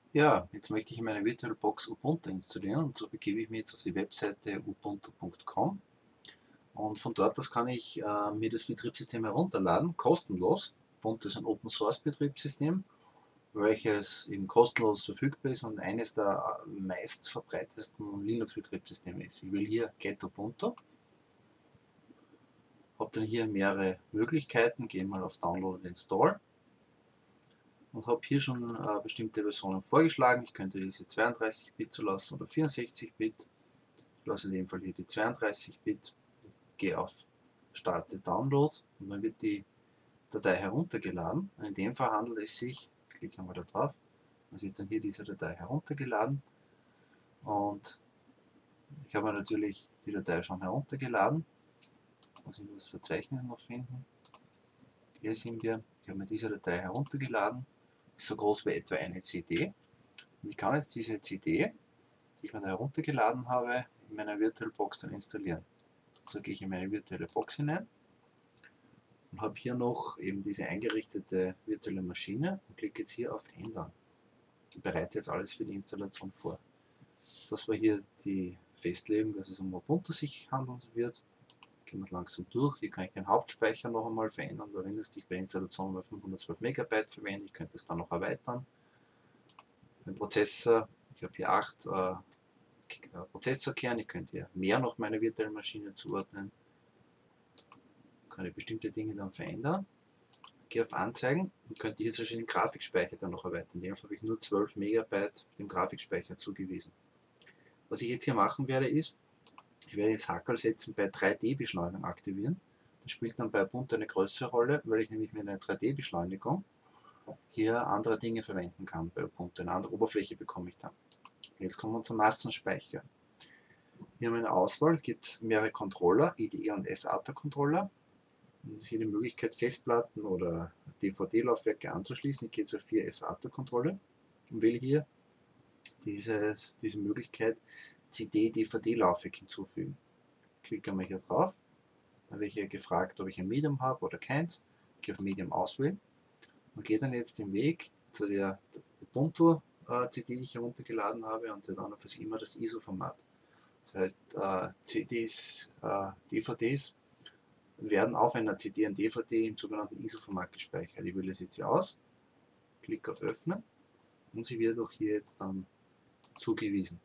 Ja, jetzt möchte ich meine VirtualBox Ubuntu installieren und so begebe ich mich jetzt auf die Webseite ubuntu.com und von dort aus kann ich mir das Betriebssystem herunterladen, kostenlos. Ubuntu ist ein Open Source Betriebssystem, welches eben kostenlos verfügbar ist und eines der meist verbreitetsten Linux-Betriebssysteme ist. Ich will hier Get Ubuntu, habe dann hier mehrere Möglichkeiten, gehe mal auf Download und Install und habe hier schon bestimmte Versionen vorgeschlagen. Ich könnte diese 32-Bit zulassen oder 64-Bit. Ich lasse in dem Fall hier die 32-Bit, gehe auf Starte Download und dann wird die Datei heruntergeladen. Und in dem Fall handelt es sich, ich klicke einmal da drauf, es wird dann hier diese Datei heruntergeladen und ich habe natürlich die Datei schon heruntergeladen. Muss ich das Verzeichnis noch finden. Hier sind wir. Ich habe mir diese Datei heruntergeladen. Ist so groß wie etwa eine CD. Und ich kann jetzt diese CD, die ich mir da heruntergeladen habe, in meiner VirtualBox dann installieren. So gehe ich in meine virtuelle Box hinein und habe hier noch eben diese eingerichtete virtuelle Maschine und klicke jetzt hier auf Ändern. Ich bereite jetzt alles für die Installation vor. Das war hier die Festlegung, dass es um Ubuntu sich handeln wird. Gehen wir langsam durch. Hier kann ich den Hauptspeicher noch einmal verändern. Du erinnerst dich, bei Installation mal 512 Megabyte verwenden. Ich könnte es dann noch erweitern. Den Prozessor, ich habe hier 8 Prozessorkerne. Ich könnte hier mehr noch meine virtuelle Maschine zuordnen. Kann ich bestimmte Dinge dann verändern. Gehe auf Anzeigen und könnte hier zum Beispiel den Grafikspeicher dann noch erweitern. In dem Fall habe ich nur 12 Megabyte dem Grafikspeicher zugewiesen. Was ich jetzt hier machen werde ist, ich werde jetzt Hackerl setzen bei 3D-Beschleunigung aktivieren. Das spielt dann bei Ubuntu eine größere Rolle, weil ich nämlich mit einer 3D-Beschleunigung hier andere Dinge verwenden kann bei Ubuntu. Eine andere Oberfläche bekomme ich dann. Jetzt kommen wir zum Massenspeicher. Hier haben wir eine Auswahl, gibt es mehrere Controller, IDE und SATA-Controller. Sie die Möglichkeit, Festplatten oder DVD-Laufwerke anzuschließen. Ich gehe zur 4 SATA-Kontrolle und wähle hier diese Möglichkeit CD-DVD-Laufwerk hinzufügen. Klicke einmal hier drauf. Dann werde ich hier gefragt, ob ich ein Medium habe oder keins. Ich gehe auf Medium auswählen und gehe dann jetzt den Weg zu der Ubuntu CD, die ich heruntergeladen habe und dann auf immer das ISO-Format. Das heißt, CDs, DVDs werden auf einer CD und DVD im sogenannten ISO-Format gespeichert. Ich wähle es jetzt hier aus, klicke auf Öffnen und sie wird auch hier jetzt dann zugewiesen.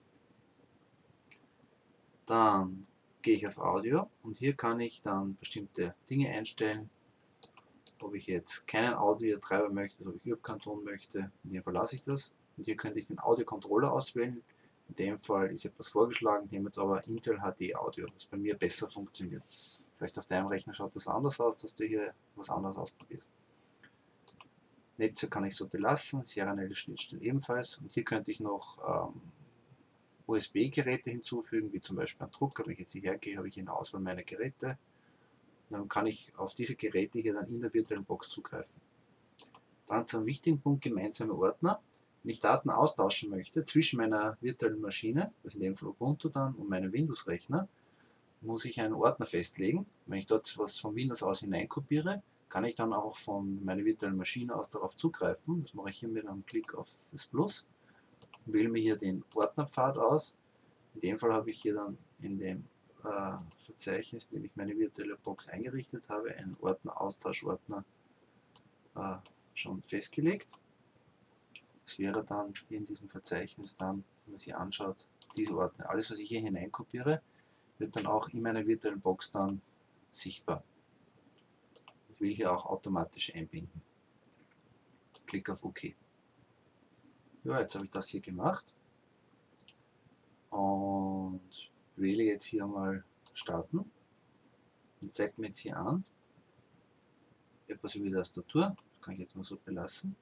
Dann gehe ich auf Audio und hier kann ich dann bestimmte Dinge einstellen, ob ich jetzt keinen Audio-Treiber möchte, also ob ich überhaupt keinen Ton möchte. In dem Fall lasse ich das. Und hier könnte ich den Audio-Controller auswählen. In dem Fall ist etwas vorgeschlagen, ich nehme jetzt aber Intel HD Audio, was bei mir besser funktioniert. Vielleicht auf deinem Rechner schaut das anders aus, dass du hier was anderes ausprobierst. Netze kann ich so belassen, serielle Schnittstellen ebenfalls. Und hier könnte ich noch USB-Geräte hinzufügen, wie zum Beispiel einen Drucker. Wenn ich jetzt hierher gehe, habe ich hier eine Auswahl meiner Geräte. Dann kann ich auf diese Geräte hier dann in der virtuellen Box zugreifen. Dann zum wichtigen Punkt gemeinsame Ordner. Wenn ich Daten austauschen möchte zwischen meiner virtuellen Maschine, also in dem Fall Ubuntu dann, und meinem Windows-Rechner, muss ich einen Ordner festlegen. Wenn ich dort was von Windows aus hineinkopiere, kann ich dann auch von meiner virtuellen Maschine aus darauf zugreifen. Das mache ich hier mit einem Klick auf das Plus. Wähle mir hier den Ordnerpfad aus. In dem Fall habe ich hier dann in dem Verzeichnis, in dem ich meine virtuelle Box eingerichtet habe, einen Ordner, Austauschordner schon festgelegt. Das wäre dann hier in diesem Verzeichnis dann, wenn man sich anschaut, diese Ordner. Alles, was ich hier hineinkopiere, wird dann auch in meiner virtuellen Box dann sichtbar. Ich will hier auch automatisch einbinden. Klick auf OK. Ja, jetzt habe ich das hier gemacht und wähle jetzt hier mal Starten. Und zeigt mir jetzt hier an, etwas über die Tastatur. Das kann ich jetzt mal so belassen.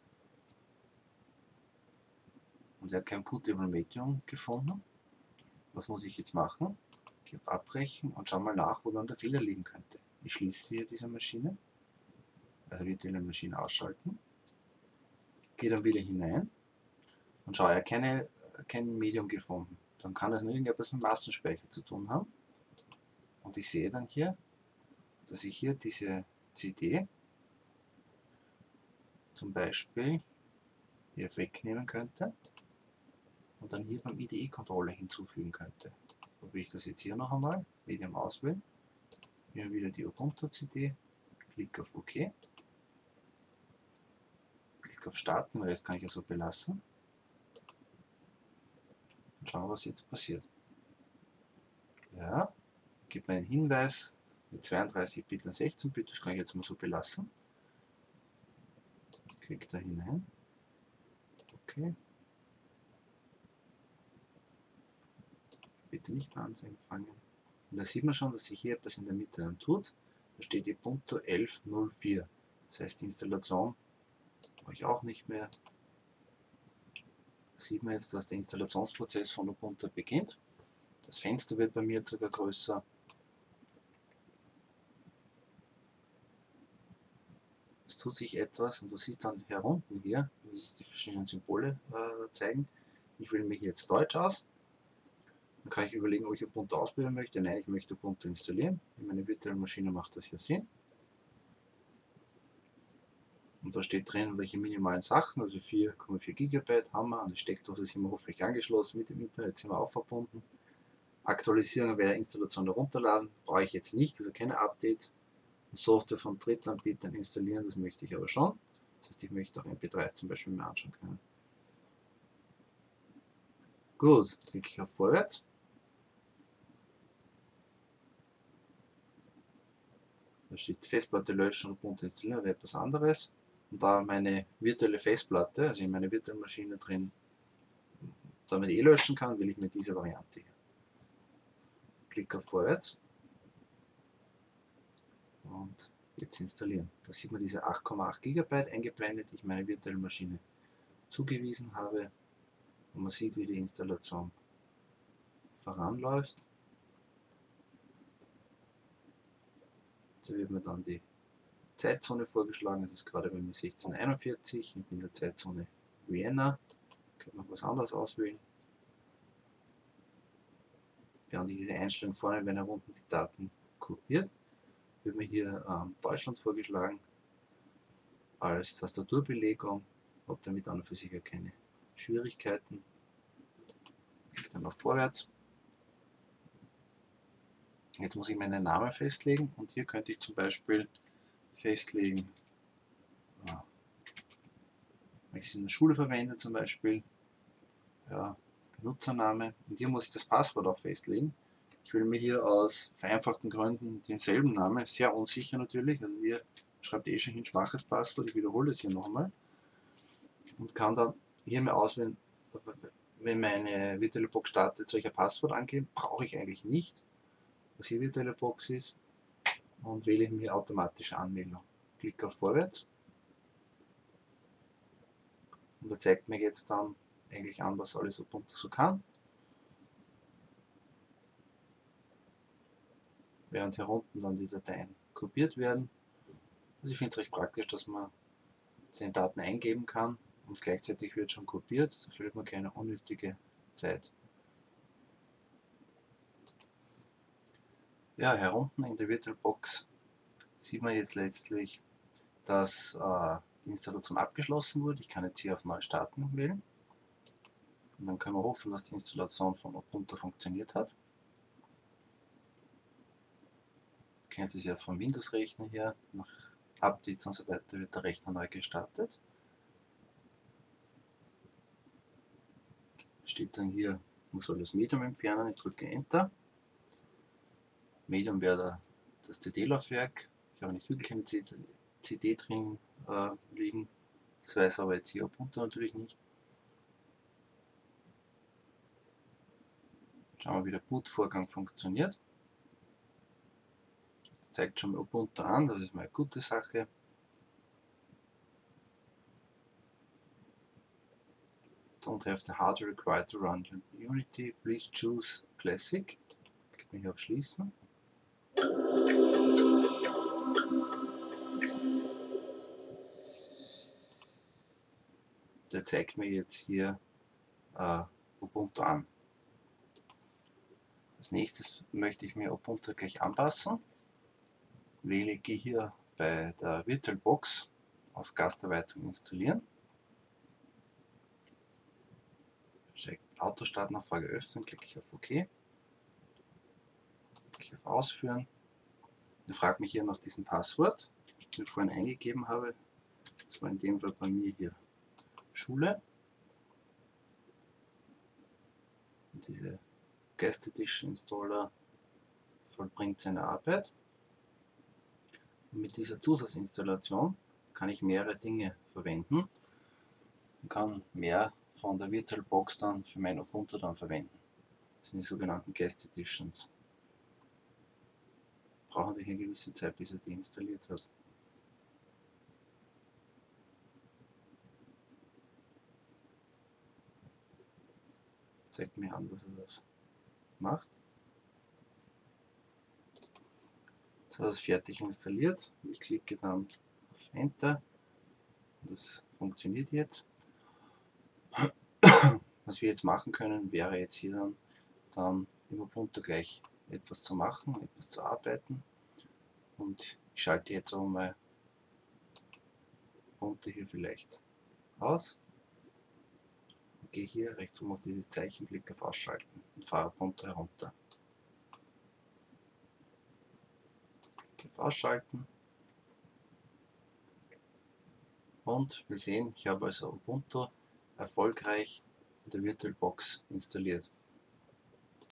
Und er hat kein Bootable Medium gefunden. Was muss ich jetzt machen? Ich gehe auf Abbrechen und schau mal nach, wo dann der Fehler liegen könnte. Ich schließe hier diese Maschine, also virtuelle Maschine ausschalten, gehe dann wieder hinein und schaue, er hat kein Medium gefunden. Dann kann das nur irgendetwas mit Massenspeicher zu tun haben. Und ich sehe dann hier, dass ich hier diese CD zum Beispiel hier wegnehmen könnte und dann hier beim IDE-Controller hinzufügen könnte. Probiere ich das jetzt hier noch einmal, Medium auswählen, hier wieder die Ubuntu-CD, Klick auf OK, Klick auf Starten, den Rest kann ich ja so belassen. Und schauen, was jetzt passiert. Ja, gibt mir einen Hinweis mit 32 Bit und 16 Bit, das kann ich jetzt mal so belassen. Klick da hinein. Okay. Bitte nicht mehr Anzeigen fangen. Und da sieht man schon, dass sich hier etwas in der Mitte dann tut. Da steht Ubuntu 11.04. Das heißt, die Installation brauche ich auch nicht mehr. Da sieht man jetzt, dass der Installationsprozess von Ubuntu beginnt. Das Fenster wird bei mir jetzt sogar größer. Es tut sich etwas und du siehst dann hier unten hier, wie sich die verschiedenen Symbole zeigen. Ich wähle mir hier jetzt Deutsch aus. Dann kann ich überlegen, ob ich Ubuntu ausprobieren möchte. Nein, ich möchte Ubuntu installieren. In meiner virtuellen Maschine macht das hier Sinn. Und da steht drin, welche minimalen Sachen, also 4,4 GB haben wir. An die Steckdose sind wir hoffentlich angeschlossen, mit dem Internet sind wir auch verbunden. Aktualisierung bei der Installation herunterladen, brauche ich jetzt nicht, also keine Updates. Software von Drittanbietern installieren, das möchte ich aber schon. Das heißt, ich möchte auch MP3s zum Beispiel mir anschauen können. Gut, klicke ich auf Vorwärts. Da steht Festplatte löschen und Ubuntu installieren oder etwas anderes. Und da meine virtuelle Festplatte, also in meiner virtuellen Maschine drin, damit löschen kann, will ich mir diese Variante hier. Klick auf Vorwärts und jetzt installieren. Da sieht man diese 8,8 GB eingeblendet, die ich meiner virtuellen Maschine zugewiesen habe. Und man sieht, wie die Installation voranläuft. So wird mir dann die Zeitzone vorgeschlagen, das ist gerade bei mir 16:41, ich bin in der Zeitzone Vienna, könnte noch was anderes auswählen. Während ich diese Einstellung vorne, wenn er unten die Daten kopiert, wird mir hier Deutschland vorgeschlagen als Tastaturbelegung, habe damit an und für sich ja keine Schwierigkeiten. Ich dann auf Vorwärts. Jetzt muss ich meinen Namen festlegen und hier könnte ich zum Beispiel festlegen, wenn ich es in der Schule verwende zum Beispiel, ja, Benutzername, und hier muss ich das Passwort auch festlegen. Ich will mir hier aus vereinfachten Gründen denselben Namen, sehr unsicher natürlich, also hier schreibt eh schon hin schwaches Passwort, ich wiederhole es hier nochmal und kann dann hier mir auswählen, wenn meine virtuelle Box startet, soll ich ein Passwort angeben, brauche ich eigentlich nicht, was hier virtuelle Box ist, und wähle mir automatische Anmeldung. Klicke auf Vorwärts und er zeigt mir jetzt dann eigentlich an, was alles Ubuntu so kann. Während hier unten dann die Dateien kopiert werden. Also ich finde es recht praktisch, dass man seine Daten eingeben kann und gleichzeitig wird schon kopiert. Da verliert man keine unnötige Zeit. Ja, hier unten in der VirtualBox sieht man jetzt letztlich, dass die Installation abgeschlossen wurde. Ich kann jetzt hier auf Neu starten wählen. Und dann können wir hoffen, dass die Installation von Ubuntu funktioniert hat. Du kennst es ja vom Windows-Rechner her. Nach Updates und so weiter wird der Rechner neu gestartet. Steht dann hier, man soll das Medium entfernen. Ich drücke Enter. Medium wäre das CD-Laufwerk. Ich habe nicht wirklich eine CD drin liegen. Das weiß aber jetzt hier Ubuntu natürlich nicht. Schauen wir, wie der Bootvorgang funktioniert. Das zeigt schon mal Ubuntu an, das ist mal eine gute Sache. Don't have the hardware required to run Unity. Please choose Classic. Klicke hier auf Schließen. Der zeigt mir jetzt hier Ubuntu an. Als nächstes möchte ich mir Ubuntu gleich anpassen. Gehe hier bei der VirtualBox auf Gasterweiterung installieren. Autostartnachfrage öffnen, klicke ich auf OK, klicke ich auf Ausführen. Dann fragt mich hier nach diesem Passwort, das ich vorhin eingegeben habe. Das war in dem Fall bei mir hier Schule. Und diese Guest Edition Installer vollbringt seine Arbeit. Und mit dieser Zusatzinstallation kann ich mehrere Dinge verwenden und kann mehr von der VirtualBox dann für mein Ubuntu dann verwenden. Das sind die sogenannten Guest Editions. Braucht natürlich eine gewisse Zeit, bis er die installiert hat. Zeigt mir an, was er das macht. Jetzt hat er es fertig installiert. Ich klicke dann auf Enter. Das funktioniert jetzt. Was wir jetzt machen können, wäre jetzt hier dann im Ubuntu gleich etwas zu machen, etwas zu arbeiten. Und ich schalte jetzt auch mal Ubuntu hier vielleicht aus. Und gehe hier rechts oben auf dieses Zeichen, klicke auf Ausschalten und fahre Ubuntu herunter. Klicke auf Ausschalten. Und wir sehen, ich habe also Ubuntu erfolgreich in der VirtualBox installiert.